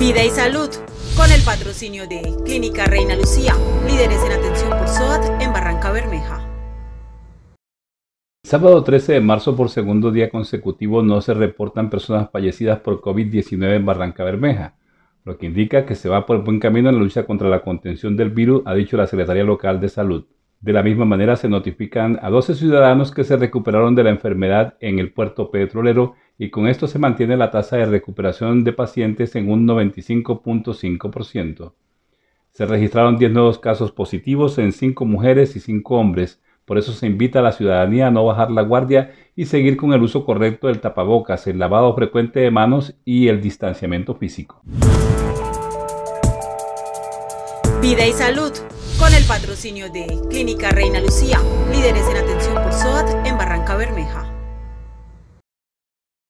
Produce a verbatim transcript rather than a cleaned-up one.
Vida y salud, con el patrocinio de Clínica Reina Lucía, líderes en atención por S O A T en Barranca Bermeja. Sábado trece de marzo, por segundo día consecutivo, no se reportan personas fallecidas por COVID diecinueve en Barranca Bermeja, lo que indica que se va por buen camino en la lucha contra la contención del virus, ha dicho la Secretaría Local de Salud. De la misma manera, se notifican a doce ciudadanos que se recuperaron de la enfermedad en el puerto petrolero y con esto se mantiene la tasa de recuperación de pacientes en un noventa y cinco punto cinco por ciento. Se registraron diez nuevos casos positivos en cinco mujeres y cinco hombres. Por eso se invita a la ciudadanía a no bajar la guardia y seguir con el uso correcto del tapabocas, el lavado frecuente de manos y el distanciamiento físico. Vida y salud, con el patrocinio de Clínica Reina Lucía, líderes en atención por S O A T en Barranca Bermeja.